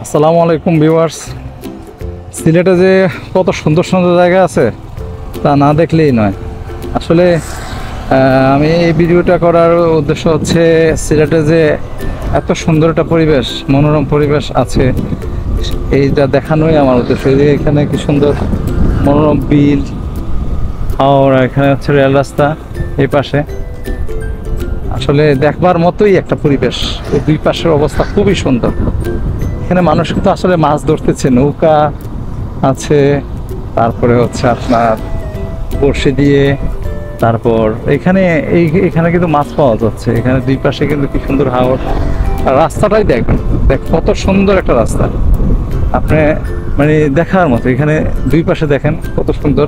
আসসালামু আলাইকুম ভিউয়ার্স। সিলেটে যে কত সুন্দর সুন্দর জায়গা আছে তা না দেখলেই নয়। আসলে আমি এই ভিডিওটা করার উদ্দেশ্য হচ্ছে সিলেটে যে এত সুন্দর একটা পরিবেশ, মনোরম পরিবেশ আছে এইটা দেখানোই আমার উদ্দেশ্য। এই যে এখানে কি সুন্দর মনোরম বিল, আর এখানে হচ্ছে রেল রাস্তা এই পাশে। আসলে দেখবার মতোই একটা পরিবেশ। এই দুই পাশের অবস্থা খুবই সুন্দর। এখানে মানুষ তো আসলে মাছ ধরতেছে, নৌকা আছে, তারপরে হচ্ছে আপনার বড়শি দিয়ে, তারপর এখানে কিন্তু মাছ পাওয়া যাচ্ছে। এখানে দুই পাশে কিন্তু কি সুন্দর হাওর, আর রাস্তাটাই দেখবেন, কত সুন্দর একটা রাস্তা। আপনি মানে দেখার মতো, এখানে দুই পাশে দেখেন কত সুন্দর,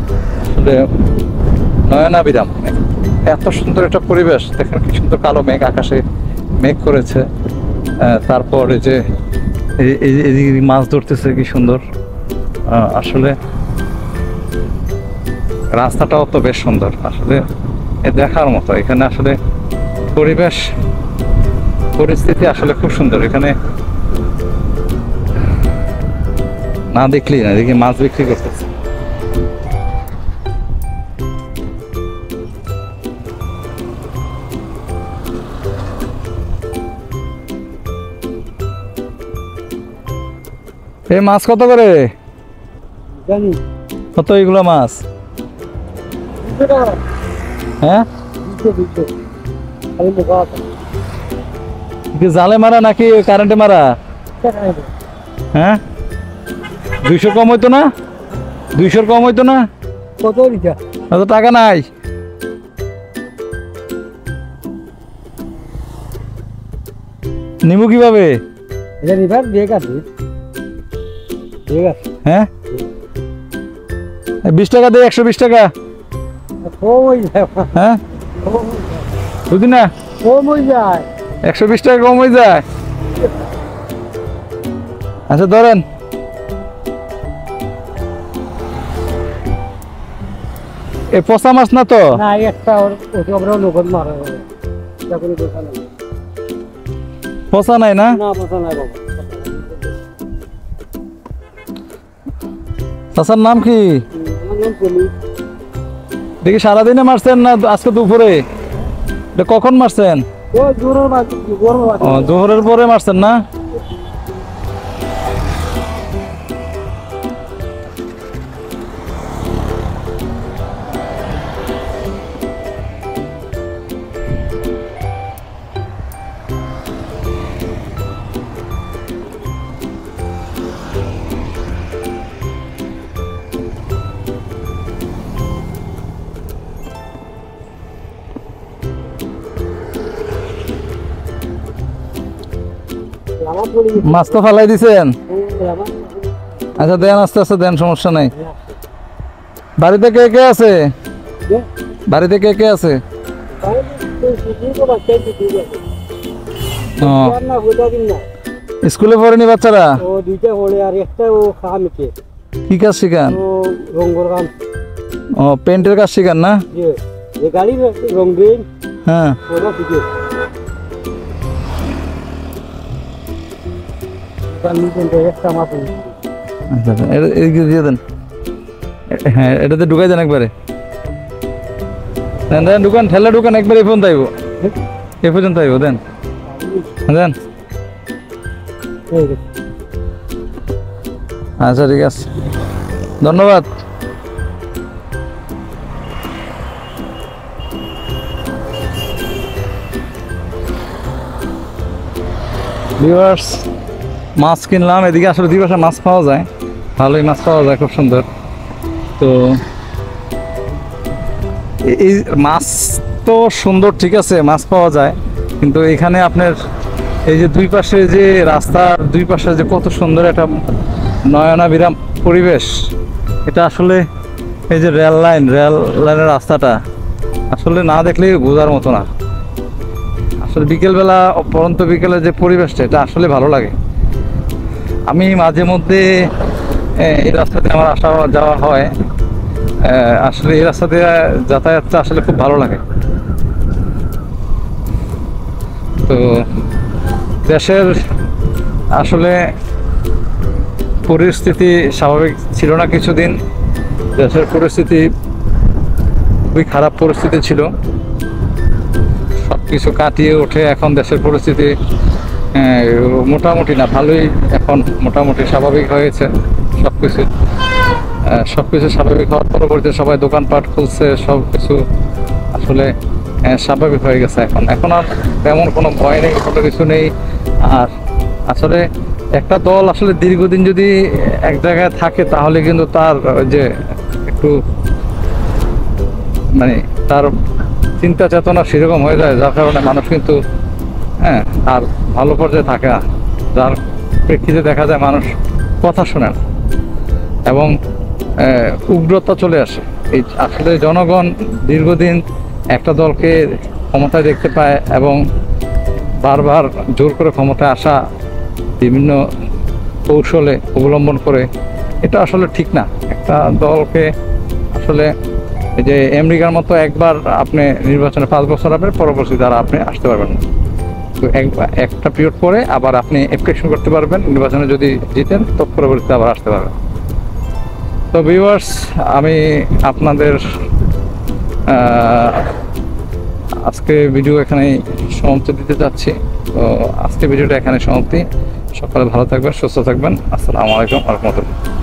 নয়নাভিরাম। এত সুন্দর একটা পরিবেশ দেখেন, কি সুন্দর কালো মেঘ, আকাশে মেঘ করেছে। তারপর এই যে এই মাছ ধরতেছে কি সুন্দর। আসলে রাস্তাটাও তো বেশ সুন্দর, আসলে দেখার মতো। এখানে আসলে পরিবেশ পরিস্থিতি আসলে খুব সুন্দর। এখানে না দেখলেই না, দেখি মাছ বিক্রি করতেছে। এই মাছ কত করে জানি কত এগুলো মাছ? হ্যাঁ, জালে মারা নাকি কারেন্টে মারা? হ্যাঁ, 200 কম হইতো না? 200 কম হইতো না? কত রিটা অত টাকা নাই। নিবো কিভাবে? এটা নিবার বেগ আছে, বেগ আছে। হ্যাঁ, 20 টাকা দে, 120 টাকা। কম হয়ে যায়, হ্যাঁ, বুঝি না, কম হয়ে যায়। 120 টাকা কম হয়ে যায়। আচ্ছা ধরেন। এ পচা মাছ না তো? না, একটা আমরা নগদ মারা হবে, কোনো কথা নাই। পচা নাই না? না, কথা নাই বাবা। চাচার নাম কি? আমার নাম পলি। দেখি সারাদিনে মারছেন না আজকে দুপুরে? এটা কখন মারছেন? ও জোরের মাছ, গরম মাছ। ও, দুপুরের পরে মারছেন না? আমার পলি। মাছ তো ফালাই দিছেন। আমার আচ্ছা দেন, আস্তে আস্তে দেন, সমস্যা নাই। বাড়িতে কে কে আছে? বাড়িতে কে কে আছে? ও, স্কুলে পড়েনি বাচ্চারা? ও দুইটা পড়ে, আর একটা ও খাওয়া মিটে। কি কাজ শিখান? ও রঙের কাম। ও, পেন্টের কাজ শিখান না? যে গাড়ির রং দিন হ্যাঁ, ওটা শিখে। একটা মাছ আচ্ছা আচ্ছা, এদিকে দিয়ে দেন। হ্যাঁ, এটাতে ঢুকাই দেন একবারে। দেন দেন, ঢুকান, ঠেলা ঢুকান একবারে। এই পর্যন্ত আইব, এই পর্যন্ত আইব, দেন দেন। আচ্ছা ঠিক আছে, ধন্যবাদ। ভিউয়ার্স, মাছ কিনলাম। এদিকে আসলে দুই পাশে মাছ পাওয়া যায়, ভালোই মাছ পাওয়া যায়, খুব সুন্দর। তো এই মাছ তো সুন্দর, ঠিক আছে, মাছ পাওয়া যায়, কিন্তু এখানে আপনার এই যে দুই পাশে যে রাস্তার দুই পাশে যে কত সুন্দর একটা নয়নাভিরাম পরিবেশ, এটা আসলে এই যে রেল লাইনের রাস্তাটা আসলে না দেখলেই বোঝার মতো না। আসলে বিকেলবেলা, পরন্ত বিকেলের যে পরিবেশটা, এটা আসলে ভালো লাগে। আমি মাঝে মধ্যে এই রাস্তাতে আমার আসা যাওয়া হয়। আসলে এই রাস্তাতে যাতায়াতটা আসলে খুব ভালো লাগে। তো দেশের আসলে পরিস্থিতি স্বাভাবিক ছিল না কিছুদিন। দেশের পরিস্থিতি খুবই খারাপ পরিস্থিতি ছিল। সব কিছু কাটিয়ে উঠে এখন দেশের পরিস্থিতি মোটামুটি না ভালোই, এখন মোটামুটি স্বাভাবিক হয়েছে সব কিছু। সব কিছু স্বাভাবিক হওয়ার পরবর্তীতে সবাই দোকানপাট খুলছে, সব কিছু আসলে স্বাভাবিক হয়ে গেছে। এখন আর তেমন কোনো ভয় নেই, কোনো কিছু নেই। আর আসলে একটা দল আসলে দীর্ঘদিন যদি এক জায়গায় থাকে তাহলে কিন্তু তার যে একটু মানে তার চিন্তা চেতনা সেরকম হয়ে যায়, যার কারণে মানুষ কিন্তু আর ভালো পর্যায়ে থাকে না। যার প্রেক্ষিতে দেখা যায় মানুষ কথা শোনে না এবং উগ্রতা চলে আসে। এই আসলে জনগণ দীর্ঘদিন একটা দলকে ক্ষমতায় দেখতে পায় এবং বারবার জোর করে ক্ষমতায় আসা বিভিন্ন কৌশলে অবলম্বন করে, এটা আসলে ঠিক না। একটা দলকে আসলে এই যে আমেরিকার মতো একবার আপনি নির্বাচনে 5 বছর হবে, পরবর্তী দ্বারা আপনি আসতে পারবেন না। তো একটা পিরিয়ড পরে আবার আপনি অ্যাপ্লিকেশন করতে পারবেন, নির্বাচনে যদি জিতেন তো পরবর্তীতে আবার আসতে পারবেন। তো ভিউয়ার্স, আমি আপনাদের আজকে ভিডিও এখানেই সমাপ্তি দিতে চাচ্ছি। তো আজকে ভিডিওটা এখানে সমাপ্তি। সকালে ভালো থাকবেন, সুস্থ থাকবেন। আসসালামু আলাইকুম ওয়া রাহমাতুল্লাহ।